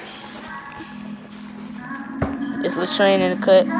It's Latrine in the cut.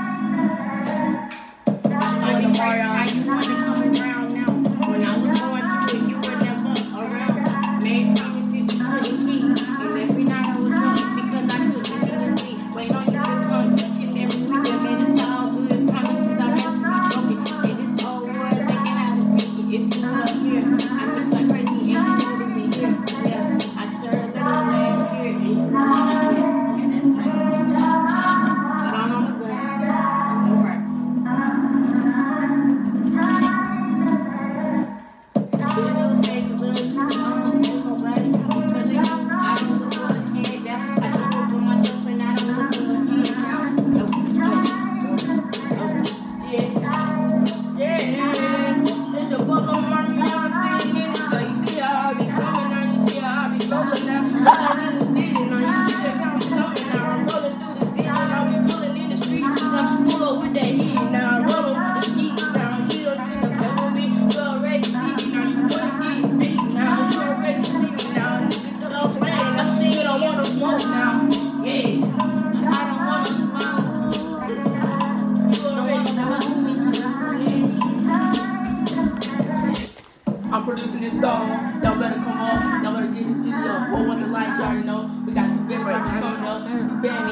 I'm producing this song. Y'all better come up. Y'all better get this video. Whole bunch of likes, you already know. We got some big records coming up. You feel me?